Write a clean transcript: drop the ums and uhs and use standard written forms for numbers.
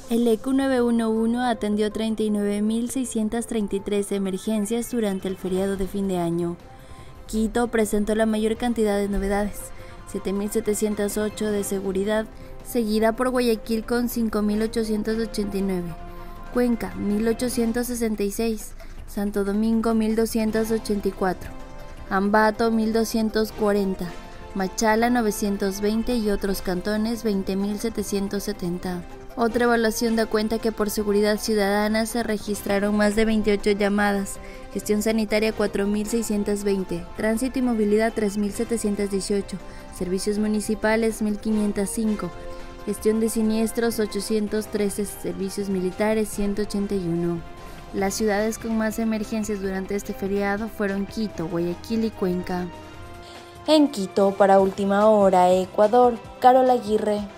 El ECU 911 atendió 39.633 emergencias durante el feriado de fin de año. Quito presentó la mayor cantidad de novedades, 7.708 de seguridad, seguida por Guayaquil con 5.889, Cuenca 1.866, Santo Domingo 1.284, Ambato 1.240, Machala 920 y otros cantones 20.770. Otra evaluación da cuenta que por seguridad ciudadana se registraron más de 28 llamadas, gestión sanitaria 4.620, tránsito y movilidad 3.718, servicios municipales 1.505, gestión de siniestros 813, servicios militares 181. Las ciudades con más emergencias durante este feriado fueron Quito, Guayaquil y Cuenca. En Quito, para Última Hora, Ecuador, Carol Aguirre.